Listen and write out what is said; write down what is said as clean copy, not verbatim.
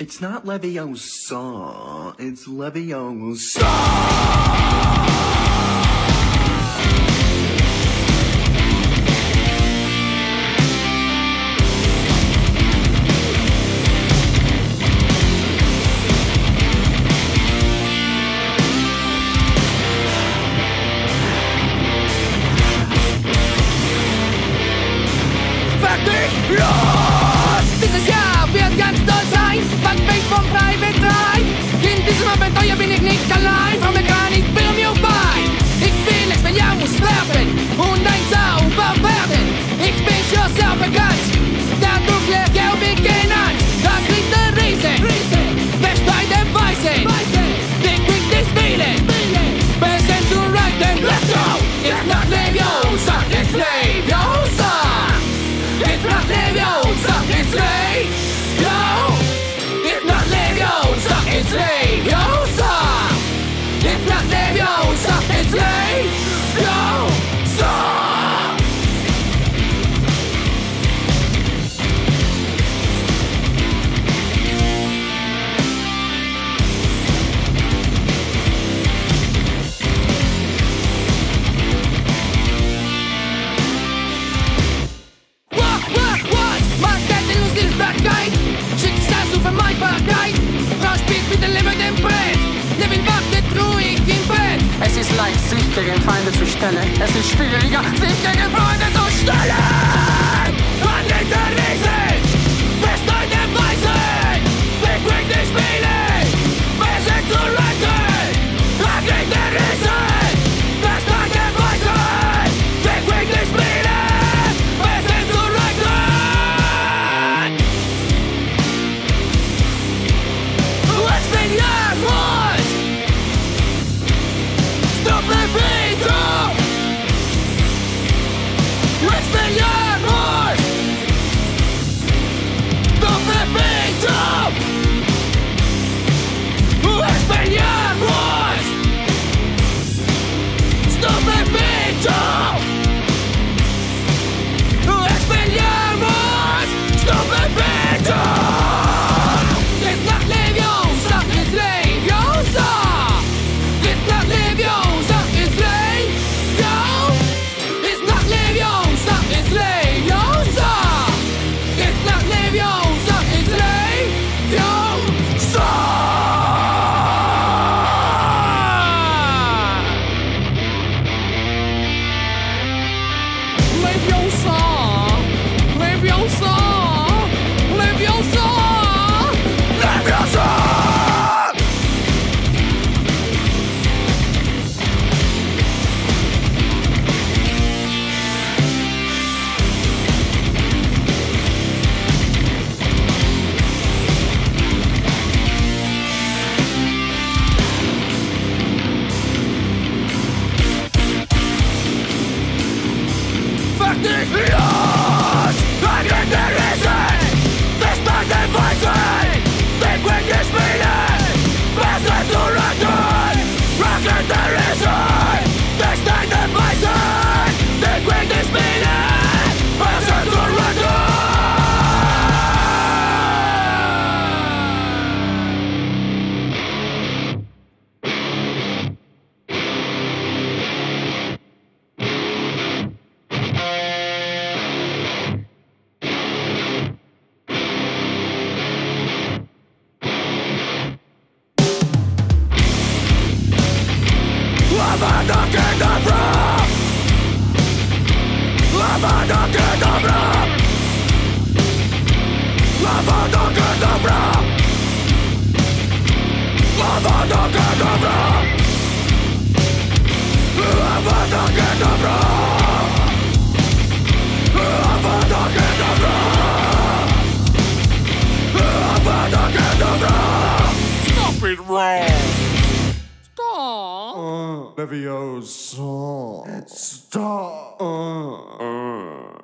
It's not Leviosa, it's Leviosa. Los! Dieses Jahr wird ganz toll sein. Fangt mich vom Private 3. In diesem Abenteuer bin ich nicht allein. Von Mechanik bin mir bei. Ich will Expelliarmus werfen und ein Zauber werden. Ich bin schon sehr bekannt. Dadurch Lehrgeld bin genannt. Da kriegt der Riese. Wäscht bei den Weißen. Die kriegt die Spiele. Besser zu reiten. Let's go! It's not Leviosa, it's Leviosa. It's not Leviosa, it's Leviosa. It's not Leviosa, it's Leviosa. It's not Leviosa, it's Leviosa. Vermeidbarkeit. Frau spielt mit dem Leben im Brett. Leben wartet ruhig im Bett. Es ist leicht, sich gegen Feinde zu stellen. Es ist schwieriger, sich gegen Freunde zu stellen. Wann liegt der Riese? Best bei den Weißen. Wer kriegt die Spiele? Wer sind zu retten? Wann liegt der Riese? Best bei den Weißen. Wer kriegt die Spiele? Wer sind zu retten? Expelliarmus! Stop the Pietro! Expelliarmus! Stop the Pietro! Expelliarmus! Stop the Pietro! Expelliarmus! Stop the Pietro! It's not Leviosa, it's Leviosa. It's not Leviosa, it's Leviosa. It's not Leviosa, it's Leviosa. It's not Leviosa, it's Leviosa. Leviosa, Leviosa, Leviosa. Leviosa! Fertig! Los! Ein Interesse! Best bei den Weißen! Den Quick die Spiele! Besser zu retten! Rocket the Reason! Best bei den Weißen! Den Quick die Spiele! Besser zu retten! Stop it wrong! Stop! Leviosa. Stop.